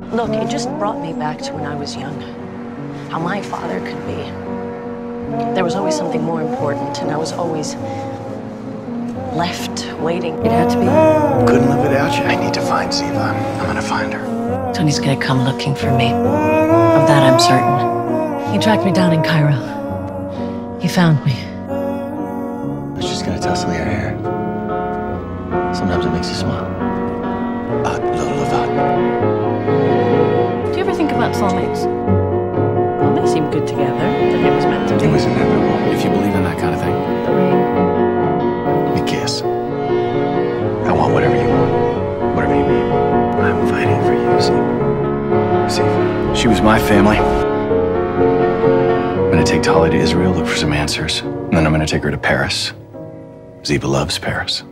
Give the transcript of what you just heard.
Look, it just brought me back to when I was young. How my father could be. There was always something more important, and I was always left waiting. It had to be. Couldn't live without you. I need to find Ziva. I'm gonna find her. Tony's gonna come looking for me. Of that I'm certain. He tracked me down in Cairo. He found me. I was just gonna tussle your hair. Sometimes it makes you smile. Do you ever think about soulmates? Well, they seem good together. That it was meant to be. It was inevitable, if you believe in that kind of thing. The ring. We kiss. I want whatever you want. Whatever you need. I'm fighting for you, Ziva. She was my family. I'm gonna take Tali to Israel, look for some answers. And then I'm gonna take her to Paris. Ziva loves Paris.